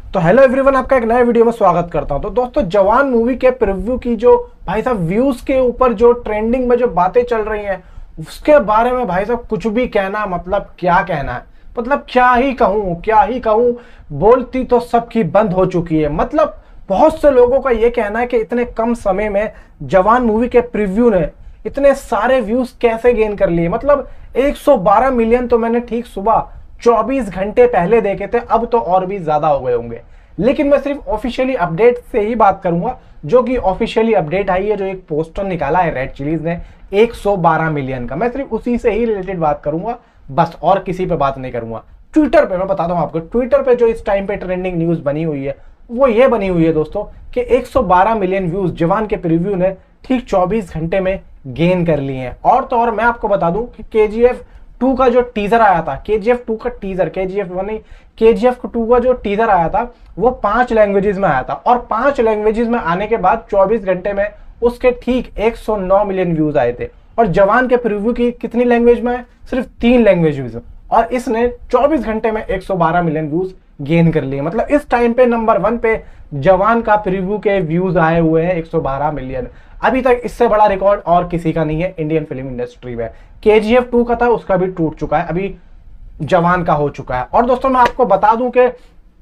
तो hello everyone, आपका एक नए वीडियो में स्वागत करता हूं। तो दोस्तों, जवान मूवी के प्रीव्यू की जो भाई साहब व्यूज के ऊपर जो ट्रेंडिंग में जो बातें चल रही हैं उसके बारे में भाई साहब कुछ भी कहना मतलब क्या कहना है, मतलब क्या ही कहूं। बोलती तो सबकी बंद हो चुकी है। मतलब बहुत से लोगों का ये कहना है कि इतने कम समय में जवान मूवी के प्रीव्यू ने इतने सारे व्यूज कैसे गेन कर लिए। मतलब 112 मिलियन तो मैंने ठीक सुबह 24 घंटे पहले देखे थे, अब तो और भी ज्यादा हो गए होंगे। लेकिन मैं सिर्फ ऑफिशियली अपडेट से ही बात करूंगा, जो कि ऑफिशियली अपडेट आई है, जो एक पोस्टर निकाला है रेड चिलीज ने 112 मिलियन का। मैं सिर्फ उसी से ही रिलेटेड बात करूंगा, बस और किसी पे बात नहीं करूंगा। ट्विटर पे मैं बताता हूं आपको, ट्विटर पे जो इस टाइम पे ट्रेंडिंग न्यूज बनी हुई है वो ये बनी हुई है दोस्तों कि 112 मिलियन व्यूज जवान के प्रीव्यू ने ठीक 24 घंटे में गेन कर लिए हैं। और तो और मैं आपको बता दूं कि KGF 2 का जो टीजर आया था, KGF 2 का टीजर, KGF 1 नहीं, KGF 2 का जो टीजर आया था वो 5 लैंग्वेजेस में आया था। और 5 लैंग्वेजेस में आने के बाद 24 घंटे में उसके ठीक 109 मिलियन व्यूज आए थे। और जवान के प्रीव्यू की कितनी लैंग्वेज में है? सिर्फ 3 लैंग्वेज में, और इसने 24 घंटे में 112 मिलियन व्यूज गेन कर लिए। मतलब इस टाइम पे नंबर 1 पे जवान का प्रीव्यू के व्यूज आए हुए हैं 112 मिलियन। अभी तक इससे बड़ा रिकॉर्ड और किसी का नहीं है इंडियन फिल्म इंडस्ट्री में। KGF 2 का था, उसका भी टूट चुका है, अभी जवान का हो चुका है। और दोस्तों मैं आपको बता दूं कि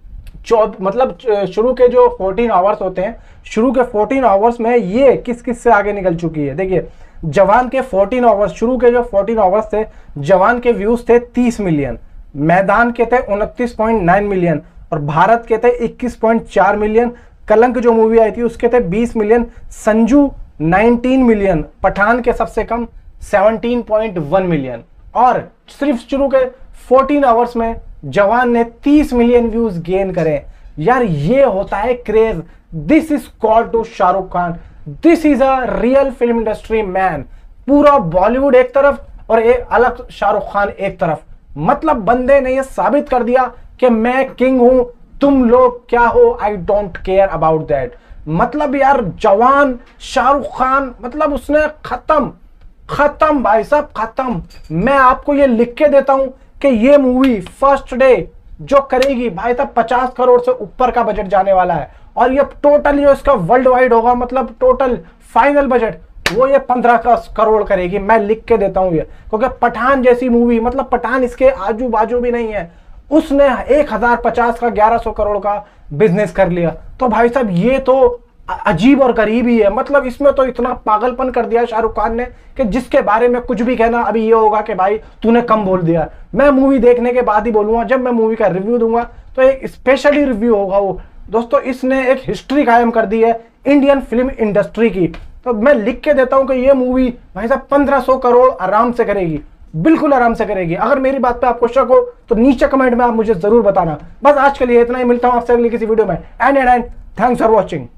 मतलब शुरू के जो 14 आवर्स होते हैं, शुरू के 14 आवर्स में ये किस किस से आगे निकल चुकी है। देखिए, जवान के 14 आवर्स, शुरू के जो 14 आवर्स थे, जवान के व्यूज थे 30 मिलियन, मैदान के थे 29.9 मिलियन, और भारत के थे 21.4 मिलियन। कलंक जो मूवी आई थी उसके थे 20 मिलियन, संजू 19 मिलियन, पठान के सबसे कम 17.1 मिलियन। और सिर्फ शुरू के 14 आवर्स में जवान ने 30 मिलियन व्यूज गेन करे। यार ये होता है craze. This is called to Shah Rukh Khan, this is a real film industry man. पूरा बॉलीवुड एक तरफ और एक अलग शाहरुख खान एक तरफ। मतलब बंदे ने ये साबित कर दिया कि मैं किंग हूं, तुम लोग क्या हो, I don't care about that. मतलब यार जवान, शाहरुख खान, मतलब उसने खत्म भाई साहब, खत्म। मैं आपको ये लिख के देता हूं कि ये मूवी फर्स्ट डे जो करेगी भाई साहब 50 करोड़ से ऊपर का बजट जाने वाला है। और ये टोटल जो इसका वर्ल्ड वाइड होगा, मतलब टोटल फाइनल बजट वो ये 15 करोड़ करेगी। मैं लिख के देता हूं ये, क्योंकि पठान जैसी मूवी, मतलब पठान इसके आजू बाजू भी नहीं है, उसने 1050 का 1100 करोड़ का बिजनेस कर लिया। तो भाई साहब ये तो अजीब और गरीब ही है। मतलब इसमें तो इतना पागलपन कर दिया शाहरुख खान ने कि जिसके बारे में कुछ भी कहना अभी ये होगा कि भाई तूने कम बोल दिया। मैं मूवी देखने के बाद ही बोलूंगा, जब मैं मूवी का रिव्यू दूंगा तो एक स्पेशली रिव्यू होगा वो। दोस्तों इसने एक हिस्ट्री कायम कर दी है इंडियन फिल्म इंडस्ट्री की। तो मैं लिख के देता हूं कि ये मूवी भाई साहब 1500 करोड़ आराम से करेगी, बिल्कुल आराम से करेगी। अगर मेरी बात पे आपको शक हो तो नीचे कमेंट में आप मुझे जरूर बताना। बस आज के लिए इतना ही, मिलता हूं आपसे अगली किसी वीडियो में। And thanks for watching.